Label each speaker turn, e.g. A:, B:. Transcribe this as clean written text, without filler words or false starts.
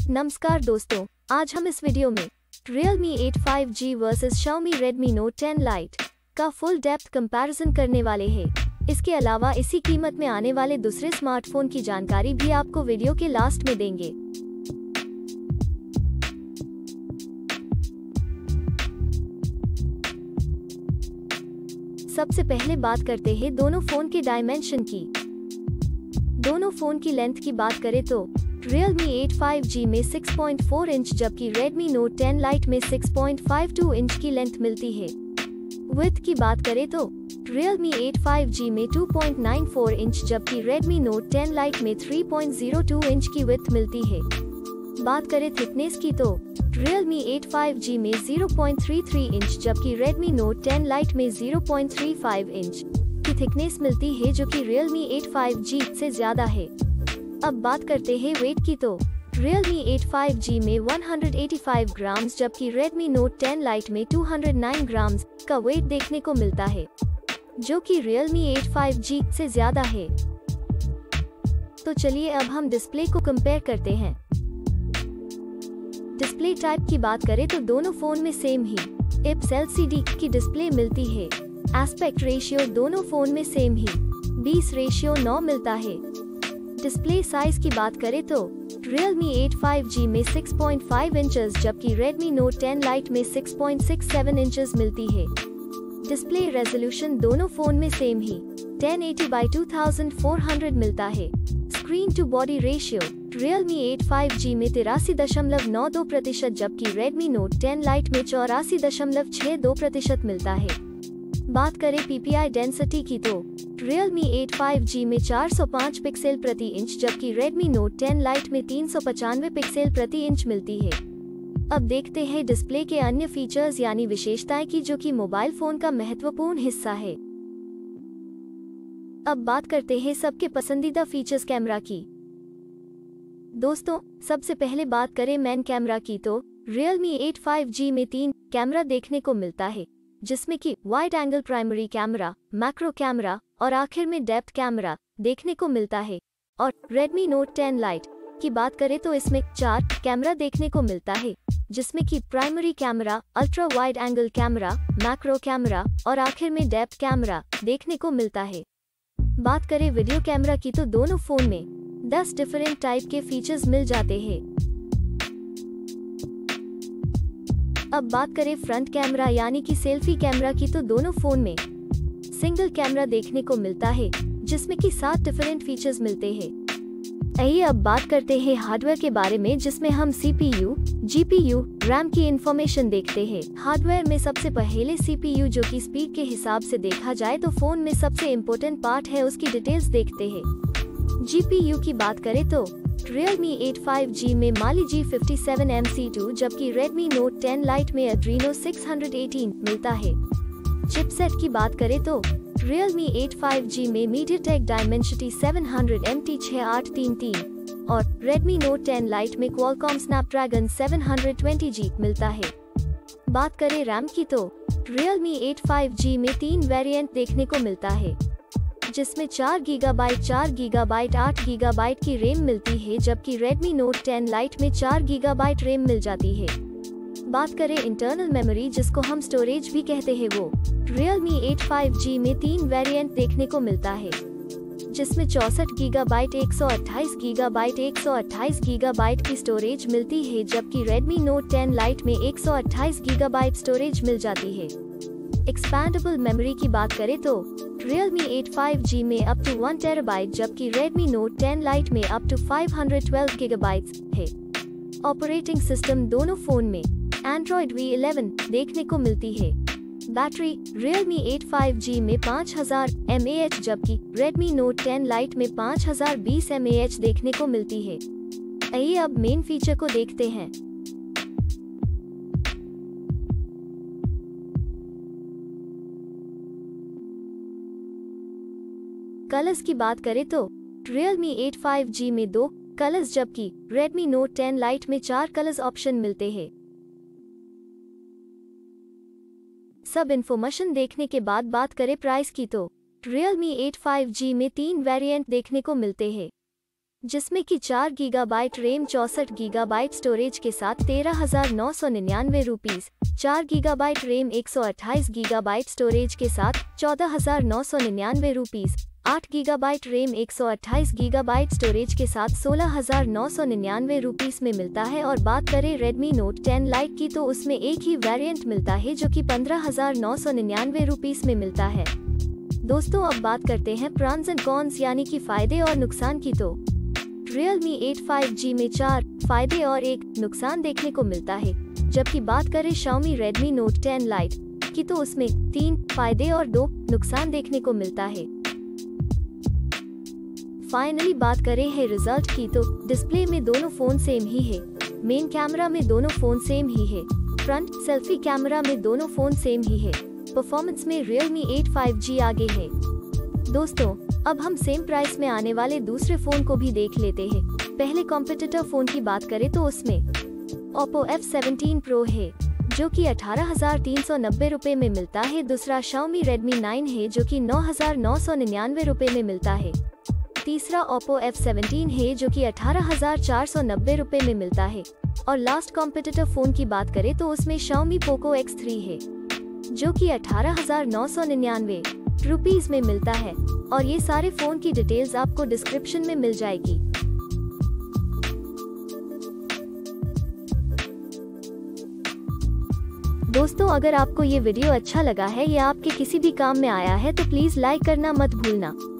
A: नमस्कार दोस्तों, आज हम इस वीडियो में Realme 8 5G versus Xiaomi Redmi Note 10 Lite का फुल डेप्थ कंपैरिजन करने वाले हैं। इसके अलावा इसी कीमत में आने वाले दूसरे स्मार्टफोन की जानकारी भी आपको वीडियो के लास्ट में देंगे। सबसे पहले बात करते हैं दोनों फोन के डायमेंशन की। दोनों फोन की लेंथ की बात करें तो Realme 8 5G में 6.4 इंच जबकि Redmi Note 10 Lite में 6.52 इंच की लेंथ मिलती है। विड्थ की बात करें तो Realme 8 5G में 2.94 इंच जबकि Redmi Note 10 Lite में 3.02 इंच की विड्थ मिलती है। बात करें थिकनेस की तो Realme 8 5G में 0.33 इंच जबकि Redmi Note 10 Lite में 0.35 इंच की थिकनेस मिलती है, जो कि Realme 8 5G से ज्यादा है। अब बात करते हैं वेट की तो Realme 8 5G में 185 ग्राम्स जबकि Redmi Note 10 Lite में 209 ग्राम्स का वेट देखने को मिलता है, जो कि Realme 8 5G से ज्यादा है। तो चलिए अब हम डिस्प्ले को कंपेयर करते हैं। डिस्प्ले टाइप की बात करें तो दोनों फोन में सेम ही IPS LCD की डिस्प्ले मिलती है। एस्पेक्ट रेशियो दोनों फोन में सेम ही 20:9 मिलता है। डिस्प्ले साइज की बात करें तो Realme 8 5G में 6.5 इंचेस जबकि Redmi Note 10 Lite में 6.67 इंचेस मिलती है। डिस्प्ले रेजोल्यूशन दोनों फोन में सेम ही 1080x2400 मिलता है। Screen to body ratio Realme 8 5G में 83.92% जबकि Redmi Note 10 Lite में 84.62% मिलता है। बात करें PPI डेंसिटी की तो Realme 8 5G में 405 पिक्सल प्रति इंच जबकि Redmi Note 10 Lite में 395 पिक्सल प्रति इंच मिलती है। अब देखते हैं डिस्प्ले के अन्य फीचर्स यानी विशेषताएं की, जो कि मोबाइल फोन का महत्वपूर्ण हिस्सा है। अब बात करते हैं सबके पसंदीदा फीचर्स कैमरा की। दोस्तों, सबसे पहले बात करें मेन कैमरा की तो Realme 8 5G में 3 कैमरा देखने को मिलता है, जिसमें कि wide angle primary camera, macro camera और आखिर में डेप्थ कैमरा देखने को मिलता है। और Redmi Note 10 Lite की बात करें तो इसमें 4 कैमरा देखने को मिलता है, जिसमें कि primary camera, ultra wide angle camera, macro camera और आखिर में डेप्थ कैमरा देखने को मिलता है। बात करें वीडियो कैमरा की तो दोनों फोन में 10 डिफरेंट टाइप के फीचर्स मिल जाते हैं। अब बात करें फ्रंट कैमरा यानी कि सेल्फी कैमरा की तो दोनों फोन में सिंगल कैमरा देखने को मिलता है, जिसमें कि 7 डिफरेंट फीचर्स मिलते हैं। आइए अब बात करते हैं हार्डवेयर के बारे में, जिसमें हम CPU, GPU, RAM की इंफॉर्मेशन देखते हैं। हार्डवेयर में सबसे पहले CPU, जो कि स्पीड के हिसाब से देखा जाए तो फोन में सबसे इम्पोर्टेंट पार्ट है, उसकी डिटेल्स देखते हैं। GPU की बात करें तो Realme 8 5G में Mali G57MC2 जबकि Redmi Note 10 Lite में Adreno 618 मिलता है। चिपसेट की बात करें तो Realme 8 5G में MediaTek Dimensity 700 MT6833 और Redmi Note 10 Lite में Qualcomm Snapdragon 720G मिलता है। बात करें RAM की तो Realme 8 5G में 3 वेरिएंट देखने को मिलता है, जिसमें 4GB, 4GB, 8GB की रैम मिलती है, जबकि Redmi Note 10 Lite में 4GB रैम मिल जाती है। बात करें इंटरनल मेमोरी, जिसको हम स्टोरेज भी कहते हैं, वो Realme 8 5G में 3 वेरिएंट देखने को मिलता है, जिसमें 64GB, 128GB, 128GB की स्टोरेज मिलती है, जबकि Redmi Note 10 Lite में 128GB स्टोरेज मिल जाती है। एक्सपैंडेबल मेमोरी की बात करें तो Realme 8 5G में अप टू 1 TB जबकि Redmi Note 10 Lite में अप टू 512 GB है। ऑपरेटिंग सिस्टम दोनों फोन में Android V11 देखने को मिलती है। बैटरी Realme 8 5G में 5000 mAh जबकि Redmi Note 10 Lite में 5020 mAh देखने को मिलती है। आइए अब मेन फीचर को देखते हैं। कलर्स की बात करें तो Realme 8 5G में 2 कलर्स जबकि Redmi Note 10 Lite में 4 कलर्स ऑप्शन मिलते हैं। सब इन्फॉर्मेशन देखने के बाद बात करें प्राइस की तो Realme 8 5G में 3 वेरिएंट देखने को मिलते हैं, जिसमें कि 4 गीगाबाइट रैम 64 गीगाबाइट स्टोरेज के साथ 13,999 rupees, 4 gigabyte RAM 128 gigabyte storage के साथ 14,999 rupees, 8 gigabyte RAM 128 gigabyte storage के साथ 16,999 रुपीस में मिलता है। और बात करें Redmi Note 10 Lite की तो उसमें एक ही वेरिएंट मिलता है जो कि 15,999 रुपीस में मिलता है। दोस्तों अब बात करते हैं प्रॉन्स एंड कॉन्स यानी कि फायदे और नुकसान की। तो Realme 8 5G में 4 फायदे और 1 नुकसान देखने को मिलता है, जबकि बात करें Xiaomi Redmi Note 10 Lite की तो उसमें 3 फायदे और 2 नुकसान देखने को मिलता है। फाइनली बात करें है रिजल्ट की तो डिस्प्ले में दोनों फोन सेम ही है, मेन कैमरा में दोनों फोन सेम ही है, फ्रंट सेल्फी कैमरा में दोनों फोन सेम ही है, परफॉर्मेंस में Realme 8 5G आगे है। दोस्तों अब हम सेम प्राइस में आने वाले दूसरे फोन को भी देख लेते हैं। पहले कॉम्पिटिटर फोन की बात करें तो उसमें Oppo F17 Pro है जो कि 18,390 रुपए में मिलता है। दूसरा Xiaomi Redmi 9 है जो कि 9,999 रुपए में मिलता है। तीसरा Oppo F17 है जो कि 18,490 रुपए में मिलता है। और लास्ट कॉम्पिटिटर फोन की बात करें तो उसमें Xiaomi Poco X3 है जो कि 18,999 रुपीस में मिलता है। और ये सारे फोन की डिटेल्स आपको डिस्क्रिप्शन में मिल जाएगी। दोस्तों अगर आपको ये वीडियो अच्छा लगा है या आपके किसी भी काम में आया है तो प्लीज लाइक करना मत भूलना।